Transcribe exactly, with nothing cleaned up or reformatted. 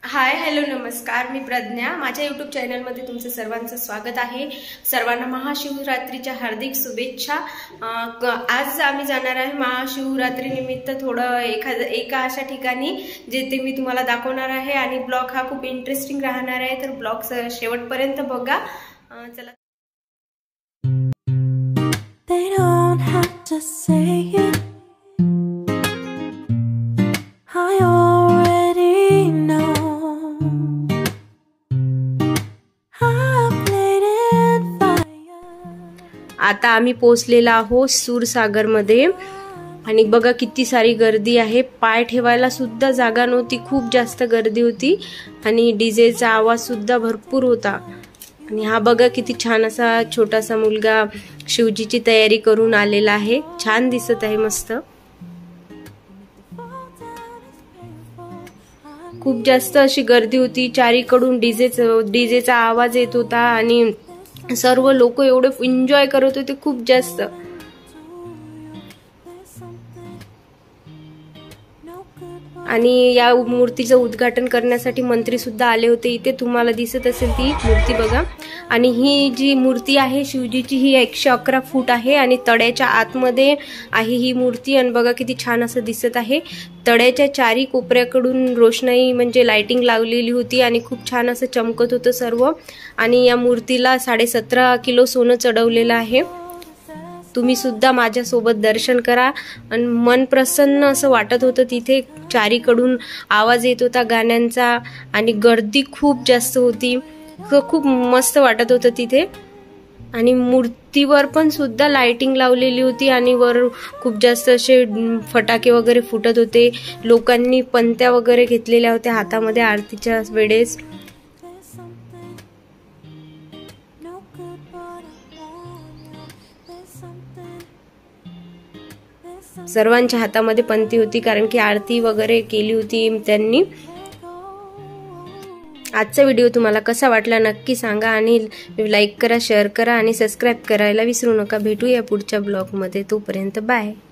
Hi hello नमस्कार, मी प्रज्ञा। माझ्या YouTube चॅनलमध्ये तुमचं सर्वांचं स्वागत आहे। सर्वांना महाशिवरात्रीच्या हार्दिक शुभेच्छा। आज आम्ही जाणार आहे महाशिवरात्री निमित्त थोडं एखाद एका अशा ठिकाणी जिथे मी तुम्हाला दाखवणार आहे आणि ब्लॉग हा खूप इंटरेस्टिंग राहणार आहे, तर ब्लॉग शेवटपर्यंत बघा। चला। They don't have to say it. I already know. आता आम्ही पोहोचलेला आहोत सूरसागर मध्ये आणि बघा किती सारी गर्दी आहे। पाय ठेवायला सुद्धा जागा नव्हती, खूप जास्त गर्दी होती आणि डीजेचा आवाज सुद्धा भरपूर होता। आणि हा बघा किती छान असा छोटासा मुलगा शिवजीची तयारी करून आलेला आहे, छान दिसत आहे मस्त। खूप जास्त अशी गर्दी होती, चारीकडून डीजेचा डीजेचा आवाज येत होता आणि सर्व लोक एवढे एन्जॉय करत होते खूप जास्त। आणि या मूर्तीचं उद्घाटन करण्यासाठी मंत्री सुद्धा आले होते। इथे तुम्हाला दिसत असेल ती मूर्ती बघा। आणि ही जी मूर्ती आहे शिवजीची ही एकशे अकरा फूट आहे आणि तळ्याच्या आतमध्ये आहे ही मूर्ती। आणि बघा किती छान असं दिसत आहे। तळ्याच्या चारी कोपऱ्याकडून रोषणाई म्हणजे लाइटिंग लावलेली होती आणि खूप छान असं चमकत होतं सर्व। आणि या मूर्तीला साडे सतरा किलो सोनं चढवलेलं आहे। तुम्ही सुद्धा माझ्या सोबत दर्शन करा। आणि मन प्रसन्न असं वाटत होतं। तिथे चारीकडून आवाज येत होता गाण्यांचा आणि गर्दी खूप जास्त होती, खूप मस्त वाटत होतं तिथे। आणि मूर्तीवर पण सुद्धा लाइटिंग लावलेली होती आणि वर खूप जास्त असे फटाके वगैरे फुटत होते। लोकांनी पंत्या वगैरे घेतलेल्या होत्या हातामध्ये आरतीच्या वेळेस। सर्वांच्या हातामध्ये पंती होती कारण की आरती वगैरे केली होती त्यांनी। आजचा व्हिडिओ तुम्हाला कसा वाटला नक्की सांगा आणि लाईक करा, शेअर करा आणि सबस्क्राइब करायला विसरू नका। भेटूया पुढच्या ब्लॉग मध्ये, तोपर्यंत बाय।